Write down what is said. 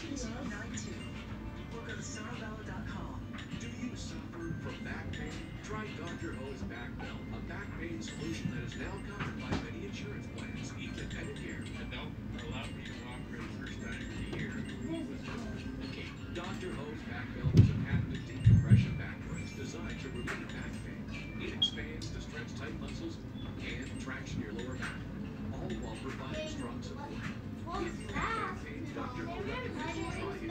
9292. Or go to sonobella.com. Do you suffer from back pain? Try Dr. O's Back Bell, a back pain solution that is now covered by many insurance plans, even Medicare. And don't allow me to walk for the first time in a year. Okay, Dr. O's Back Bell is a patented decompression back brace designed to relieve back pain. It expands to stretch tight muscles and traction your lower back, all while providing strong support. If you have back pain, Dr. O recommends you try it.